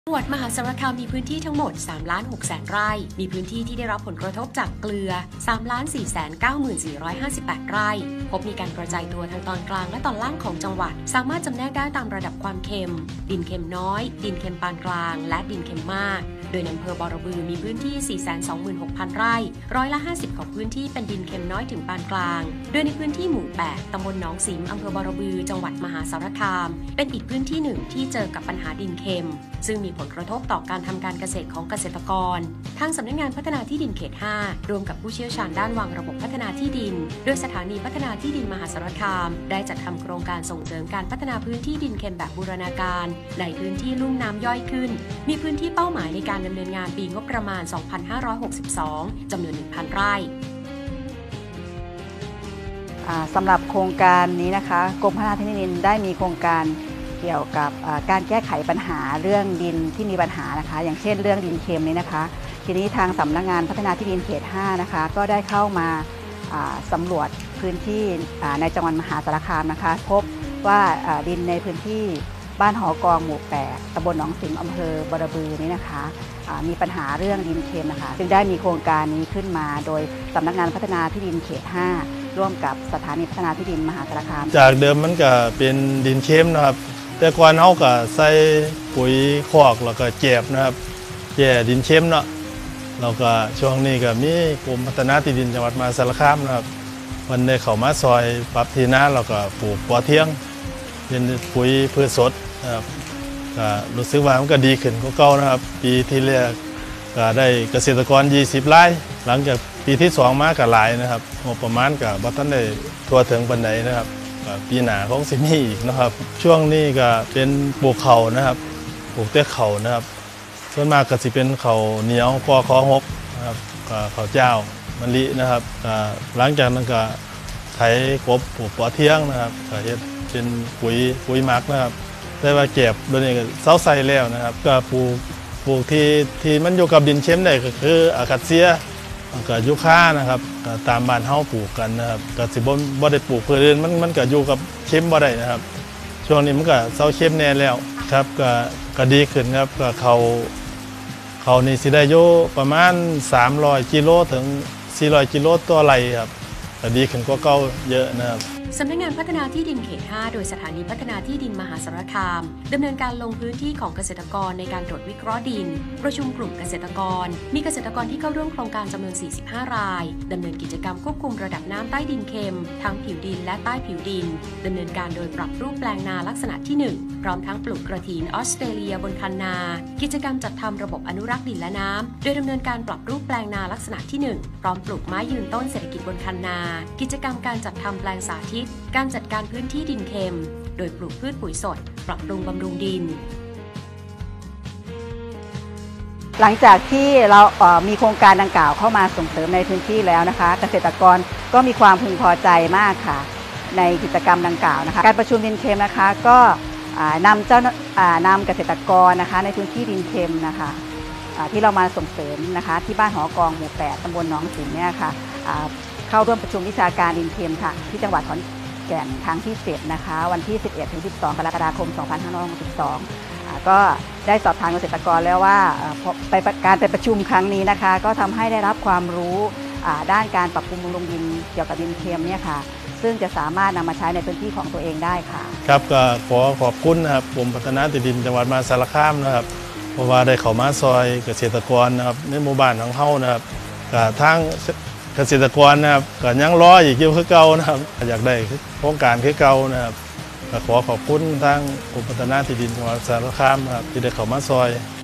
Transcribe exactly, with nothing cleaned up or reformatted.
จังหวัดมหาสารคามมีพื้นที่ทั้งหมด สามล้านหกแสน ไร่ มีพื้นที่ที่ได้รับผลกระทบจากเกลือ สามล้านสี่แสนเก้าหมื่นสี่ร้อยห้าสิบแปด ไร่ พบมีการกระจายตัวทางตอนกลางและตอนล่างของจังหวัด สามารถจำแนกได้ตามระดับความเค็ม ดินเค็มน้อย ดินเค็มปานกลาง และดินเค็มมาก โดยในอำเภอบอระบือมีพื้นที่ สี่แสนสองหมื่นหกพัน ไร่ ร้อยละ ห้าสิบ ของพื้นที่เป็นดินเค็มน้อยถึงปานกลาง โดยในพื้นที่หมู่ แปด ตำบลหนองสิมอำเภอบอระบือ จังหวัดมหาสารคาม เป็นอีกพื้นที่หนึ่งที่เจอกับปัญหาดินเค็ม ซึ่งมีผลกระทบต่อการทำการเกษตรของเกษตรกร ทางสำนักงานพัฒนาที่ดินเขต ห้า ร่วมกับผู้เชี่ยวชาญด้านวางระบบพัฒนาที่ดิน โดยสถานีพัฒนาที่ดินมหาสารคาม ได้จัดทำโครงการส่งเสริมการพัฒนาพื้นที่ดินเค็มแบบบูรณาการในพื้นที่ลุ่มน้ำย่อยขึ้น มีพื้นที่เป้าหมายในการดำเนินงานปีงบประมาณ สองพันห้าร้อยหกสิบสอง จำนวน หนึ่งพัน ไร่สำหรับโครงการนี้นะคะกรมพัฒนาที่ดินได้มีโครงการเกี่ยวกับการแก้ไขปัญหาเรื่องดินที่มีปัญหานะคะอย่างเช่นเรื่องดินเค็มนี้นะคะทีนี้ทางสำนักงานพัฒนาที่ดินเขต ห้า นะคะก็ได้เข้ามาสำรวจพื้นที่ในจังหวัดมหาสารคามนะคะพบว่าดินในพื้นที่บ้านหอกองหมู่ แปด ตำบลหนองสิมอำเภอบอระบือนี้นะคะมีปัญหาเรื่องดินเค็มนะคะจึงได้มีโครงการนี้ขึ้นมาโดยสำนักงานพัฒนาที่ดินเขต ห้า ร่วมกับสถานีพัฒนาที่ดินมหาสารคามจากเดิมมันก็เป็นดินเค็มนะครับแต่ก่อนเขาก็ใส่ปุ๋ยคอกแล้วก็แจบนะครับแย่ดินเค็มเนาะแล้วก็ช่วงนี้ก็มีกรมพัฒนาที่ดินจังหวัดมหาสารคามนะครับมันได้เข้ามาซอยปรับที่นาแล้วก็ปลูกปอเทืองเป็นปุ๋ยพืชสดนะครับก็รู้สึกว่ามันก็ดีขึ้นกว่าเก่านะครับปีที่แรกก็ได้เกษตรกรยี่สิบไร่หลังจากปีที่สองมาก็หลายนะครับงบประมาณก็บ่ทันได้ทั่วถึงปานใดนะครับปีหน้าคงสิมีอีกนะครับช่วงนี้ก็เป็นปลูกข้าวนะครับปลูกแต่ข้าวนะครับส่วนมากก็สิเป็นข้าวเหนียวปอคอหกนะครับข้าวเจ้ามะลินะครับหลังจากนั้นก็ไถกบปลูกปอเทืองนะครับก็เฮ็ดเป็นปุ๋ยปุ๋ยหมักนะครับแต่ว่าเก็บโดยนี้ก็เซาใส่แล้วนะครับก็ปลูกปลูกที่ที่มันอยู่กับดินเค็มได้ก็คืออะคาเซียก็ยูคานะครับตามบ้านเฮาปลูกกันนะครับก็สิบ่บ่ได้ปลูกเพื่ออื่นมันมันก็อยู่กับเค็มบ่ได้นะครับช่วงนี้มันก็เซาเค็มแน่แล้วครับก็ก็ดีขึ้นครับก็เขาเขานี่สิได้อยู่ประมาณสามร้อยกิโลถึงสี่ร้อยกิโลต่อไร่ครับก็ดีขึ้นกว่าเก่าเยอะนะครับสำนักงานพัฒนาที่ดินเขต ห้า โดยสถานีพัฒนาที่ดินมหาสารคามดำเนินการลงพื้นที่ของเกษตรกรในการตรวจวิเคราะห์ดินประชุมกลุ่มเกษตรกรมีเกษตรกรที่เข้าร่วมโครงการจำนวน สี่สิบห้า รายดำเนินกิจกรรมควบคุมระดับน้ำใต้ดินเค็มทั้งผิวดินและใต้ผิวดินดำเนินการโดยปรับรูปแปลงนาลักษณะที่ หนึ่ง พร้อมทั้งปลูกกระถินออสเตรเลียบนคันนากิจกรรมจัดทำระบบอนุรักษ์ดินและน้ำโดยดำเนินการปรับรูปแปลงนาลักษณะที่ หนึ่ง พร้อมปลูกไม้ยืนต้นเศรษฐกิจบนคันนากิจกรรมการจัดทำแปลงสาธิตการจัดการพื้นที่ดินเค็มโดยปลูกพืชปุ๋ยสดปรับปรุงบำรุงดินหลังจากที่เราเอ่อมีโครงการดังกล่าวเข้ามาส่งเสริมในพื้นที่แล้วนะคะเกษตรกรก็มีความพึงพอใจมากค่ะในกิจกรรมดังกล่าวนะคะการประชุมดินเค็มนะคะก็นำเจ้านำเกษตรกรนะคะในพื้นที่ดินเค็มนะคะที่เรามาส่งเสริมนะคะที่บ้านหอกองหมู่ แปด ตำบลหนองสิมเนี่ยค่ะเข้าร่วมประชุมวิชาการดินเค็มค่ะที่จังหวัดขอนแก่นครั้งที่เจ็ดนะคะวันที่ สิบเอ็ดถึงสิบสอง กรกฎาคม สองพันห้าร้อยหกสิบสองก็ได้สอบถามเกษตรกรแล้วว่าไปการไปประชุมครั้งนี้นะคะก็ทำให้ได้รับความรู้ด้านการปรับปรุงบำรุงดินเกี่ยวกับดินเค็มเนี่ยค่ะซึ่งจะสามารถนำมาใช้ในพื้นที่ของตัวเองได้ค่ะครับก็ขอขอบคุณนะครับกรมพัฒนาที่ดินจังหวัดมหาสารคามนะครับเพราะว่าได้เข้ามาซอยเกษตรกรนะครับในหมู่บ้านของเฮานะครับก็ทางเกษตรกรนะครับก็ยังรออีกอยู่คือเก่านะครับอยากได้โครงการคือเก่านะครับขอขอบคุณทางกรมพัฒนาที่ดินจังหวัดสารคามนะครับที่ได้เข้ามาซอย